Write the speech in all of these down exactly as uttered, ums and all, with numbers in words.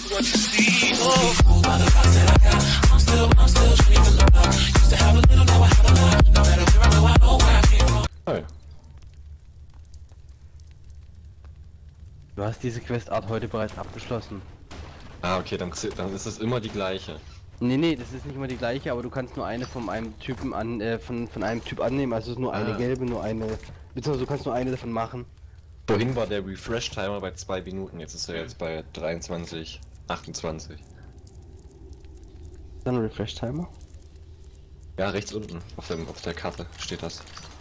Hey. Du hast diese Questart heute bereits abgeschlossen. Ah, okay, dann, dann ist es immer die gleiche. Nee, nee, das ist nicht immer die gleiche, aber du kannst nur eine von einem Typen an, äh, von, von einem Typ annehmen, also es ist nur eine Ah. gelbe, nur eine, beziehungsweise du kannst nur eine davon machen. Vorhin war der Refresh-Timer bei zwei Minuten, jetzt ist er jetzt bei dreiundzwanzig, achtundzwanzig. Dann Refresh-Timer. Ja, rechts unten auf, dem, auf der Karte steht das.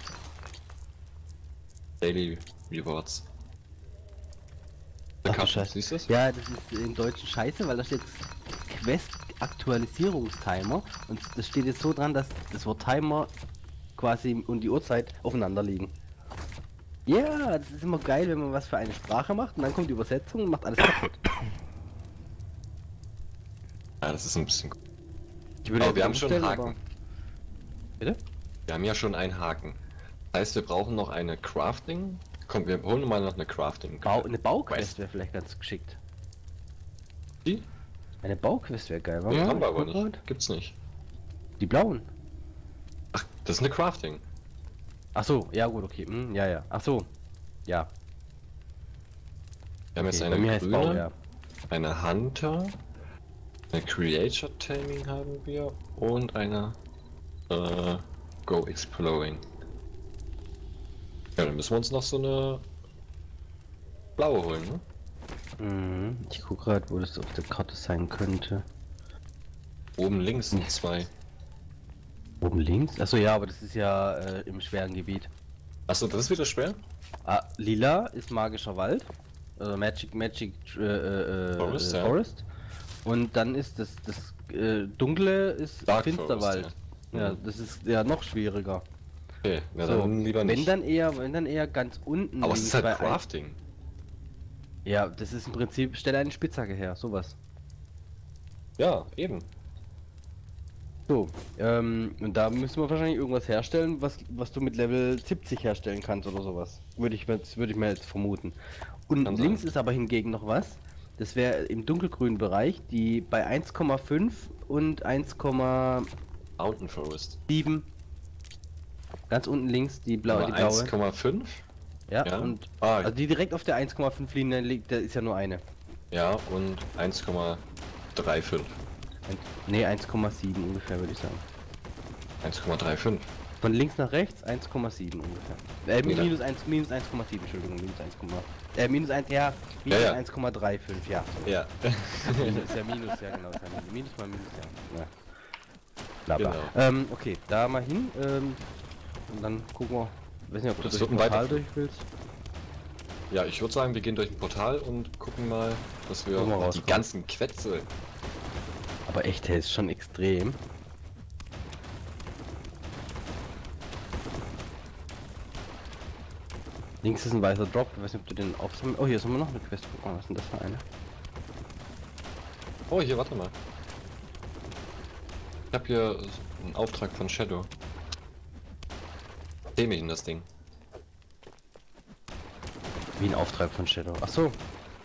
Daily Rewards. Der Ach, du Karte, Scheiße. siehst du es? Ja, das ist im Deutschen scheiße, weil da steht Quest-Aktualisierungstimer und das steht jetzt so dran, dass das Wort Timer quasi und die Uhrzeit aufeinander liegen. Ja, das ist immer geil, wenn man was für eine Sprache macht und dann kommt die Übersetzung und macht alles kaputt. Ja, das ist ein bisschen. Ich würde Aber wir jetzt haben schon umstellen, einen Haken. aber- Bitte? Wir haben ja schon einen Haken. Das heißt, wir brauchen noch eine Crafting. Komm, wir holen mal noch eine Crafting. Bau, eine Bauquest wäre vielleicht ganz geschickt. Die? Eine Bauquest wäre geil, Nee, wa? haben wir Ich aber guck nicht. grad. Gibt's nicht. Die blauen. Ach, das ist eine Crafting. Ach so, ja gut, okay. Hm, ja, ja. Ach so. Ja. Wir haben jetzt Okay, eine bei mir heißt grüne, Bau, ja. eine Hunter, eine Creature Taming haben wir und eine äh, Go Exploring. Ja, dann müssen wir uns noch so eine blaue holen, ne? Mhm. Ich guck gerade, wo das auf der Karte sein könnte. Oben links sind zwei. Oben links? Achso, ja, aber das ist ja äh, im schweren Gebiet. Achso, das ist wieder schwer? Ah, lila ist magischer Wald. Also Magic, Magic äh, äh, Forest, äh, ja. Forest. Und dann ist das, das äh, dunkle ist Dark Finsterwald. Forest, ja. ja. ja, das ist ja noch schwieriger. Okay, ja, So, dann lieber nicht. wenn dann eher, wenn dann eher ganz unten. Aber es ist halt bei ein- Crafting. Ja, das ist im Prinzip, stelle eine Spitzhacke her, sowas. Ja, eben. So, ähm, und da müssen wir wahrscheinlich irgendwas herstellen, was, was du mit Level siebzig herstellen kannst oder sowas. Würde ich, mir jetzt- würde ich mir jetzt vermuten. Und Kann links sein. ist aber hingegen noch was. Das wäre im dunkelgrünen Bereich, die bei eins Komma fünf und eins Komma Mountain Forest. sieben. Ganz unten links die blaue, Aber die blaue. eins Komma fünf? Ja, ja. und Ah, also die direkt auf der eins Komma fünf Linie liegt, da ist ja nur eine. ja, und eins Komma fünfunddreißig. Ne, eins Komma sieben ungefähr, würde ich sagen. eins Komma fünfunddreißig. Von links nach rechts eins Komma sieben ungefähr. Äh, Nee, minus eins, minus eins Komma sieben, Entschuldigung, minus eins, äh, minus eins, ja, minus Ja, ja. eins Komma fünfunddreißig, ja. Ja. Minus, ist ja minus, ja genau, ist ja minus, minus mal minus, ja. ja. Bla, bla. Genau. Ähm, okay, da mal hin, ähm, und dann gucken wir, ich weiß nicht, ob du Das durch wird das ein Portal weiter- durch willst. Ja, ich würde sagen, wir gehen durch ein Portal und gucken mal, dass wir Gucken wir die rauskommen. ganzen Quetze. Aber echt, der ist schon extrem. Links ist ein weißer Drop, ich weiß nicht, ob du den aufsammeln. Oh, hier ist immer noch eine Quest. Guck mal, was ist denn das für eine? Oh, hier, warte mal. Ich habe hier einen Auftrag von Shadow. Dreh mich in das Ding. Wie ein Auftrag von Shadow. Ach so.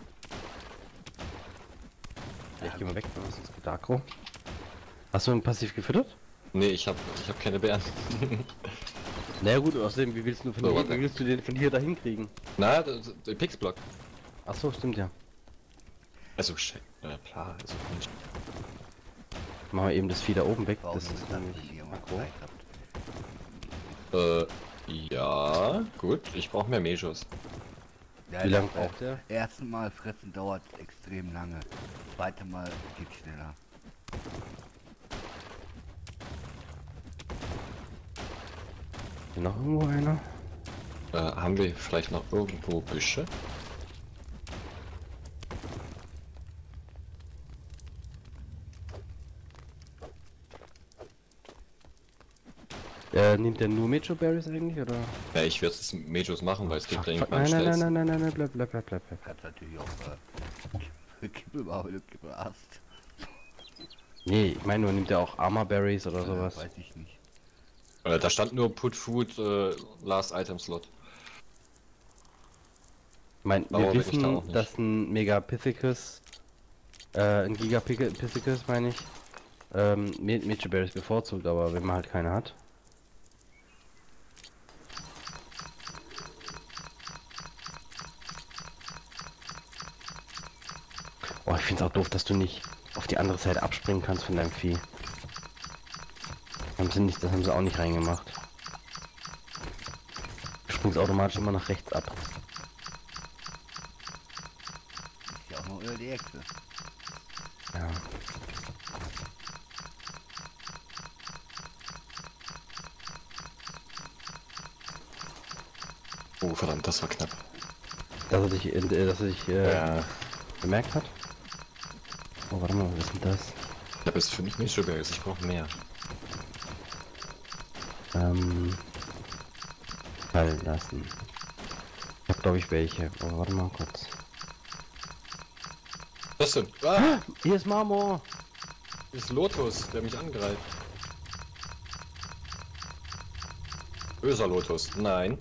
Ja, ich geh mal weg, was ist mit Agro? Hast du ein Passiv gefüttert? Nee, ich hab, ich hab keine Bären. Na ja, gut, außerdem, wie willst du von So, hier, warte. wie willst du den von hier dahin kriegen? Na, der, der Pixblock. Ach so, stimmt ja. Also, shit. Äh, klar, also nicht. Machen wir eben das Vieh da oben weg. Brauchen Das wir ist dann, nämlich wenn ihr mal aggro. Zeit habt. Äh, ja, gut. Ich brauche mehr Mejos. Ja, Wie lange das, braucht der? äh, Erste Mal fressen dauert extrem lange. Zweite Mal geht schneller. Hier noch irgendwo einer? Äh, haben wir vielleicht noch irgendwo Büsche? Äh, nimmt der nur Metro Berries eigentlich, oder? Ja, ich werde es mit Mejos machen, weil es gibt Fuck, eigentlich fuck, am nein, nein, nein, schnellsten. nein, nein, nein, bleib, bleib, bleib, bleib, bleib. Kannst natürlich auch äh, Kippelbau, wenn du Kippel hast. Nee, ich meine nur, nimmt er auch Armor Berries oder Äh, sowas? Weiß ich nicht. Äh, da stand nur Put Food äh, Last Item Slot. Ich meine, Aber wir wenn ich da auch wissen, nicht. dass ein Megapithecus Äh, ein Gigapixels meine ich. Ähm, Meteor ist bevorzugt, aber wenn man halt keine hat. Oh, ich find's auch doof, dass du nicht auf die andere Seite abspringen kannst von deinem Vieh. Haben sie nicht, das haben sie auch nicht reingemacht. Du springst automatisch immer nach rechts ab. Ist ja auch nur die Echse. Ja. Oh, verdammt, das war knapp. Dass er dich, äh, dass er dich äh, Ja. bemerkt hat. Oh, warte mal, was ist denn das? Ich habe jetzt fünf Meteorberries, ich brauche mehr. Ähm. Fallen lassen. Ich hab glaube ich welche. Oh, warte mal kurz. Was denn? Ah, Hier ist Marmor! das ist Lotus, der mich angreift. Böser Lotus, nein.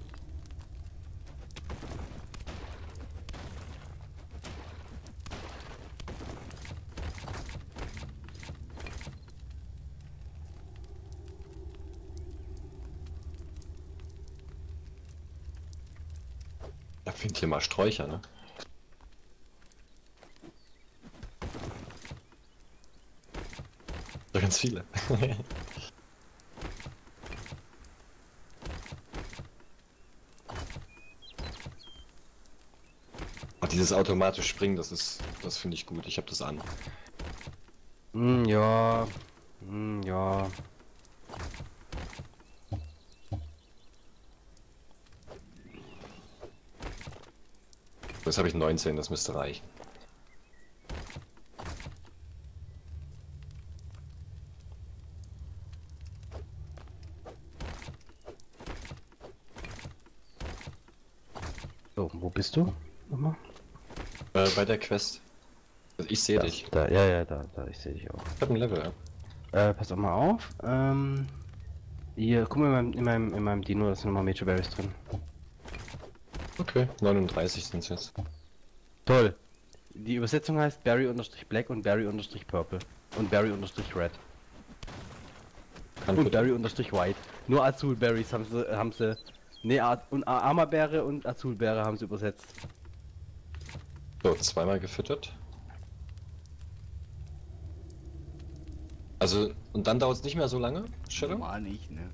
Da findet hier mal Sträucher, ne? So ganz viele. Oh, dieses automatisch Springen, das ist, das finde ich gut. Ich habe das an. Hm, ja. Hm, ja. Jetzt habe ich neunzehn, das müsste reichen. So, wo bist du? Nochmal? Äh, bei der Quest. Also ich sehe Da, dich. da, ja, ja, da, da, ich sehe dich auch. Ich habe ein Level, ja. Äh, pass auch mal auf. Ähm, hier, guck mal in meinem, in meinem, in meinem Dino, da sind nochmal Meteor Berries drin. Okay, neununddreißig sind es jetzt. Toll. Die Übersetzung heißt Berry-Black und Berry-Purple. Und Berry-Red. Kann Und für- Berry-White. Nur Azulberries haben sie, haben sie. Ne, und Armabeere und Azulbeere haben sie übersetzt. So, zweimal gefüttert. Also, und dann dauert es nicht mehr so lange, Shadow? Normal nicht, ne?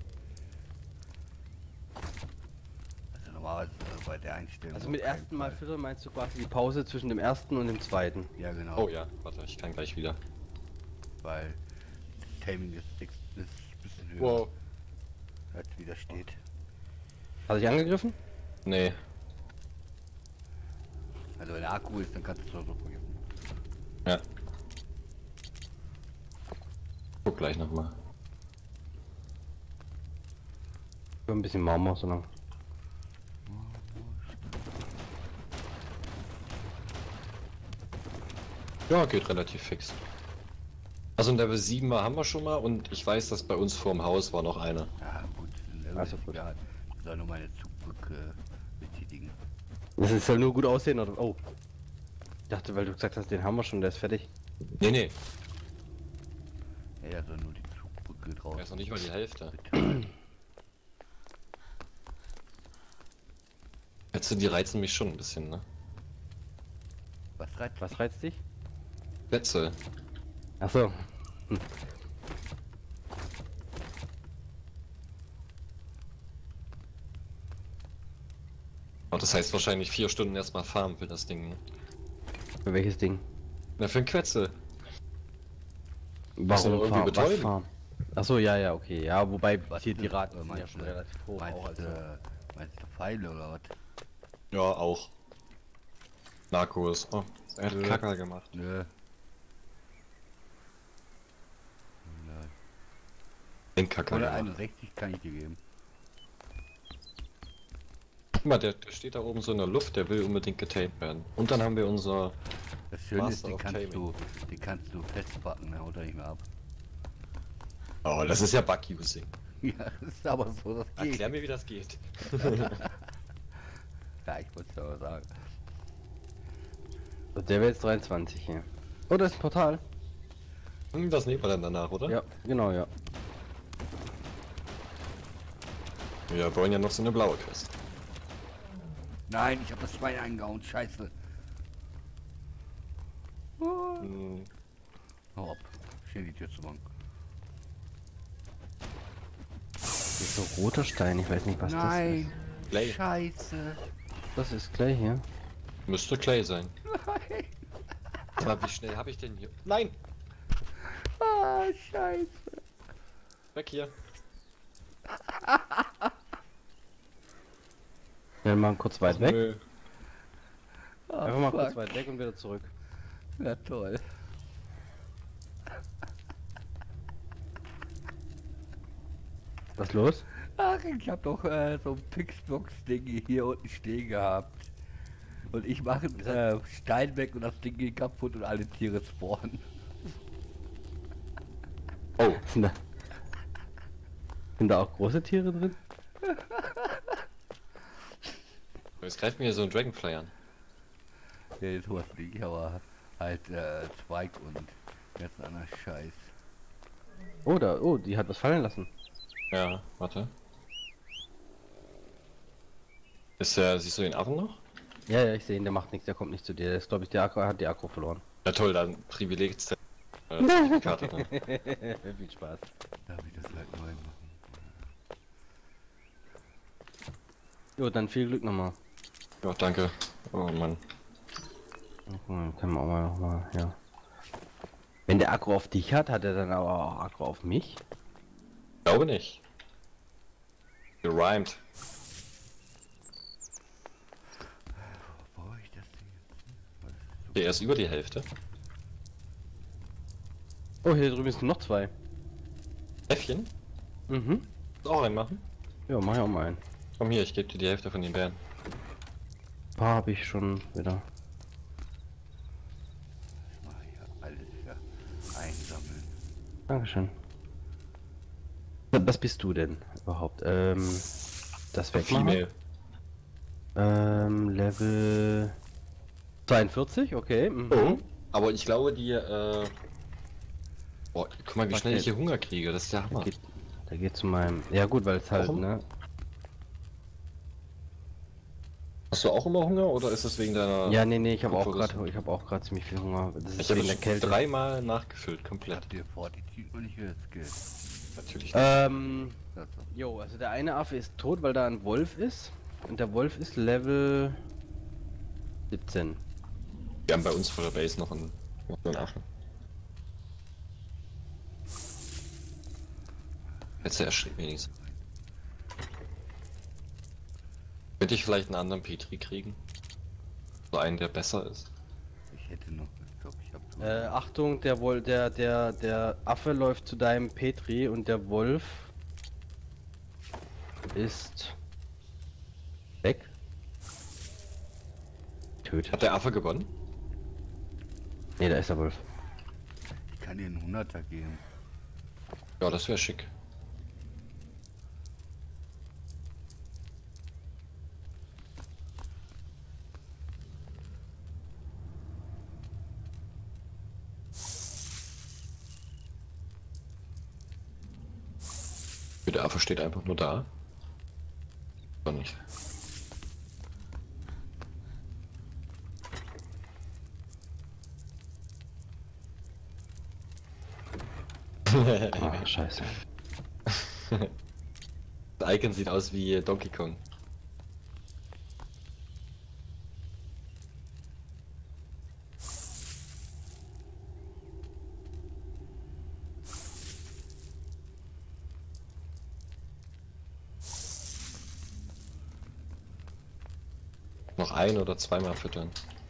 Also normalerweise so bei der Einstellung. Also mit auf keinen ersten Mal Fall. füttern meinst du quasi die Pause zwischen dem ersten und dem zweiten. Ja, genau. Oh ja, warte, ich kann gleich wieder. Weil das Taming ist, ist ein bisschen höher. Wow. Als wieder steht. Hat dich angegriffen? Nee, Also wenn der Akku ist, dann kannst du es so vergessen. ja. Guck gleich nochmal. Ein bisschen Marmor, so lang. Ja, geht relativ fix. Also ein Level sieben mal haben wir schon mal und ich weiß, dass bei uns vorm Haus war noch einer. Ja, gut. Dann Also ist gut. egal. Ich soll nur meine Zugbrücke betätigen. Das ist- soll nur gut aussehen, oder? Oh. Ich dachte, weil du gesagt hast, den haben wir schon, der ist fertig. Nee, nee, Ja, ja, soll nur die Zugbrücke drauf. er ist noch nicht mal die Hälfte. betätigen. Jetzt sind die reizen mich schon ein bisschen, ne? Was reizt Was reizt dich? Sätze. Achso. Hm. Oh, das heißt wahrscheinlich vier Stunden erstmal farmen für das Ding. Ne? Für welches Ding? Na, für ein Quetzel. Warum irgendwie Farm? Was betäuben? Farm? Achso, ja, ja, okay. Ja, wobei Was hier die für- Raten äh, sind ja meinst schon du- relativ hoch. Meinst, Auch, also. äh, meinst du Pfeile oder was? Ja, auch. Narcos. Oh, er hat Nö. Kacker gemacht. Nö. Nö. Den Kacker gemacht. hunderteinundsechzig kann ich dir geben. Guck mal, der, der steht da oben so in der Luft, der will unbedingt getamed werden. Und dann haben wir unser... Das Schöne ist, Master den of kannst Taming. du, den kannst du festpacken, ne? Haut er nicht mehr ab. Oh, das ist ja Bug-Using. Ja, das ist aber so, das geht. Erklär mir, wie das geht. Ja, ich wollte es aber sagen. Der wäre jetzt dreiundzwanzig hier. Oh, das ist ein Portal. Hm, das nehmen wir dann danach, oder? Ja, genau, ja. Wir wollen ja noch so eine blaue Quest. Nein, ich habe das Schwein eingehauen, scheiße. Oh. Hm, Hau ab. Schnell die Tür zu machen. Das ist so roter Stein, ich weiß nicht, was Nein. Clay. Scheiße. das ist. Das ist gleich hier. Müsste Clay sein. Nein. Aber wie schnell habe ich denn hier? Nein! Ah, scheiße. Weg hier. Wir machen kurz weit weg. Nö. Ah, Einfach mal fuck. kurz weit weg und wieder zurück. Ja, toll. Was ist los? Ach, ich hab doch äh, so ein Pixbox-Ding hier unten stehen gehabt. Und ich mache äh, Stein weg und das Ding geht kaputt und alle Tiere spawnen. Oh, Sind da, sind da auch große Tiere drin? jetzt greift mir hier so ein Dragonfly an. Ja, sowas nicht, aber halt äh, Zweig und ganz anderer Scheiß. Oh, da, oh, die hat was fallen lassen. Ja, warte. Ist der, siehst du den Affen noch? Ja, ja, ich sehe ihn, der macht nichts, der kommt nicht zu dir. Der ist, glaube ich, der Akku hat die Akku verloren. Ja toll, dann Privileg. Äh, Zertifikate drin. Viel Spaß. Darf ich das halt neu machen? Jo, dann viel Glück nochmal. Ja, danke. Oh Mann. Guck mal, können wir auch mal nochmal, ja. Wenn der Akku auf dich hat, hat er dann aber auch Akku auf mich? Glaube nicht. Gerimt. Wo brauche ich das Ding jetzt? Okay, er ist über die Hälfte. Oh, hier drüben sind noch zwei. Äffchen? Mhm. Willst du auch einen machen? Ja, mach ich auch mal einen. Komm hier, ich gebe dir die Hälfte von den Bären. Ein paar habe ich schon wieder. Ich mache hier alles ja einsammeln. Dankeschön. Was bist du denn überhaupt? Ähm, das wegmachen? Female. Ähm, Level zweiundvierzig, okay. Mhm. Oh. Aber ich glaube, die, äh... Boah, guck mal, wie Was schnell ich denn? hier Hunger kriege. Das ist der Da Hammer. geht, da geht zu meinem. Ja gut, weil es halt, Warum? ne? Hast du auch immer Hunger oder ist es wegen deiner... Ja, nee, nee, ich habe auch Komfortrüstung? gerade, ich habe auch gerade ziemlich viel Hunger. Das ist Ich habe wegen der jetzt Kälte. dreimal nachgefüllt, komplett. Habt ihr Fortitude noch nicht geskillt? Natürlich. Ähm, Das ist jo, also der eine Affe ist tot, weil da ein Wolf ist. Und der Wolf ist Level siebzehn. Wir haben bei uns vor der Base noch einen, noch einen Affen. Jetzt erschreckt mich nichts. Könnte ich vielleicht einen anderen Petri kriegen? So einen, der besser ist. Ich hätte noch, ich glaube, ich habe Äh, Achtung, der Wol der, der, der Affe läuft zu deinem Petri und der Wolf ist weg. Tötet. Hat der Affe gewonnen? Nee, da ist der Wolf. Ich kann dir einen Hunderter geben. Ja, das wäre schick. Der Affe steht einfach nur da. Oder nicht? Ah, scheiße. Das Icon sieht aus wie Donkey Kong. Noch ein oder zweimal füttern.